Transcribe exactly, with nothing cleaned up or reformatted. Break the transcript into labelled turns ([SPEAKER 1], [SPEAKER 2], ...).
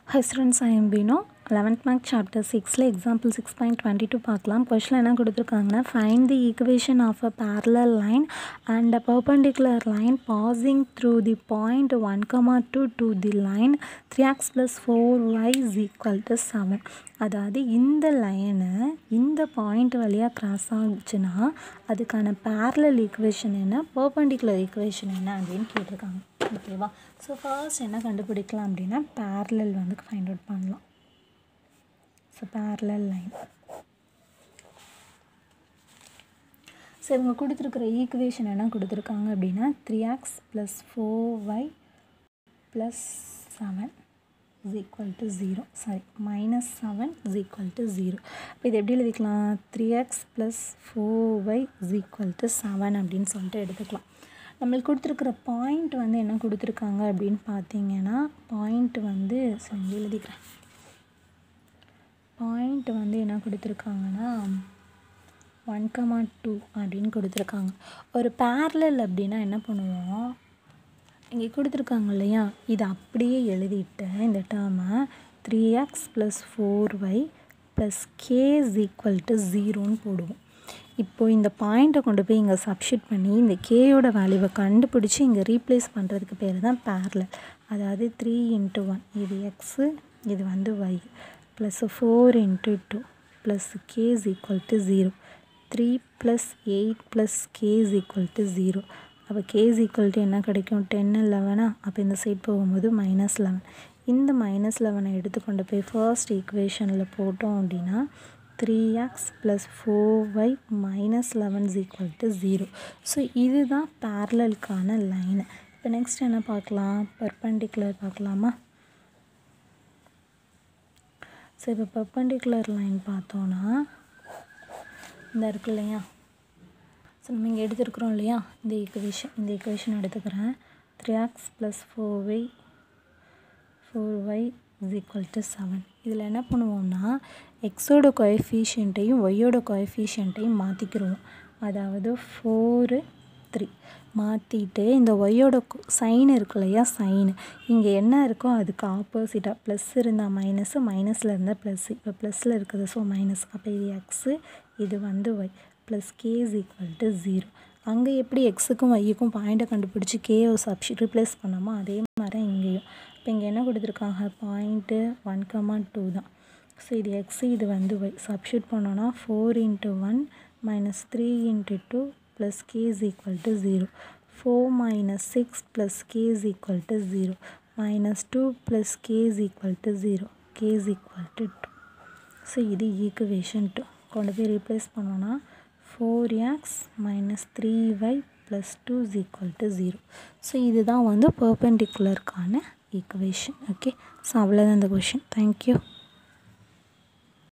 [SPEAKER 1] Hi students, I am Bino. eleventh mark chapter six la example six point two two பார்க்கலாம். question என்ன கொடுத்திருக்காங்கன்னா find the equation of a parallel line and a perpendicular line passing through the point one comma two to the line three x plus four y is equal to seven. அதாவது இந்த லைனை இந்த point வழியாக cross ஆகுச்சுன்னா அதுக்கான parallel equation என்ன, perpendicular equation என்ன அப்படின்னு கேட்டிருக்காங்க. ஓகேவா? ஸோ ஃபர்ஸ்ட் என்ன கண்டுபிடிக்கலாம் அப்படின்னா parallel வந்து ஃபைண்ட் அவுட் பண்ணலாம். So parallel line. ஸோ இவங்க கொடுத்துருக்குற ஈக்குவேஷன் என்ன கொடுத்துருக்காங்க அப்படின்னா three x plus four y plus seven is equal to zero. Sorry, minus seven is equal to zero. இப்போ இது எப்படி எழுதிக்கலாம்? Three x plus four y is equal to seven அப்படின்னு சொல்லிட்டு எடுத்துக்கலாம். நம்மளுக்கு கொடுத்துருக்குற பாயிண்ட் வந்து என்ன கொடுத்துருக்காங்க அப்படின்னு பார்த்தீங்கன்னா பாயிண்ட் வந்து சரி எழுதிக்கிறேன் பாயிண்ட் வந்து என்ன கொடுத்துருக்காங்கன்னா ஒன் கமா டூ அப்படின்னு கொடுத்துருக்காங்க. ஒரு parallel அப்படின்னா என்ன பண்ணுவோம், இங்கே கொடுத்துருக்காங்க இல்லையா, இதை அப்படியே எழுதிட்டு இந்த டேர்மை three x plus four y plus k is equal to ஜீரோன்னு போடுவோம். இப்போது இந்த பாயிண்ட்டை கொண்டு போய் இங்கே சப்ஸ்டிட் பண்ணி இந்த கேயோட வேல்யூவை கண்டுபிடிச்சி இங்கே ரீப்ளேஸ் பண்ணுறதுக்கு பேர் தான் parallel. அதாவது த்ரீ இன்ட்டு ஒன் இது எக்ஸு, இது வந்து y plus four into two plus k is equal to zero, three plus eight plus k is equal to zero. அப்போ கே இஸ் ஈக்குவல் டு என்ன கிடைக்கும், டென்னு லெவனா, அப்போ இந்த சைட் போகும்போது மைனஸ் லெவன். இந்த மைனஸ் லெவனை எடுத்துக்கொண்டு போய் ஃபர்ஸ்ட் ஈக்குவேஷனில் போட்டோம் அப்படின்னா three x plus four y minus eleven is equal to zero. So இதுதான் பேரலலுக்கான லைனு. இப்போ நெக்ஸ்ட் என்ன பார்க்கலாம், பெர்பெண்டிகுலர் பார்க்கலாமா? ஸோ இப்போ பெர்பெண்டிகுலர் லைன் பார்த்தோன்னா இந்த இருக்கு இல்லையா, ஸோ நம்ம இங்கே எடுத்துருக்குறோம் இல்லையா இந்த ஈக்குவேஷன், இந்த ஈக்குவேஷன் எடுத்துக்கிறேன். Three x plus four y four y is equal to seven. இதில் என்ன பண்ணுவோம்னா எக்ஸோட கோஎஃபிஷியண்ட்டையும் ஒய்யோட கோஎஃபிஷியண்ட்டையும் மாற்றிக்கிடுவோம். அதாவது ஃபோரு த்ரீ மாற்றிட்டு இந்த ஒய்யோட சைன் இருக்கு இல்லையா, சைனு இங்கே என்ன இருக்கோ அதுக்கு ஆப்போசிட்டாக ப்ளஸ் இருந்தால் மைனஸு, மைனஸில் இருந்தால் ப்ளஸ்ஸு. இப்போ ப்ளஸில் இருக்குது ஸோ மைனஸ், அப்போ இது எக்ஸு, இது வந்து y plus k is equal to zero. அங்கே எப்படி எக்ஸுக்கும் ஒய்யுக்கும் பாயிண்ட்டை கண்டுபிடிச்சி கேயை சப்ஷி ரிப்ளேஸ் பண்ணாமோ அதே மாதிரி இங்கேயும். இப்போ இங்கே என்ன கொடுத்துருக்காங்க, பாயிண்ட்டு ஒன் கமா டூ தான். ஸோ இது எக்ஸு, இது வந்து ஒய் சப்ஷிட் பண்ணோன்னா four into one minus three into two plus k is equal to zero, four minus six plus k is equal to zero, minus two plus k is equal to zero, k is equal to two. So இது equation two. கொண்டு போய் replace பண்ணோன்னா four x minus three y plus two is equal to zero. So இதுதான் வந்து பெர்பெண்டிகுலருக்கான equation. Okay, so அவ்வளோதான் இந்த question. Thank you.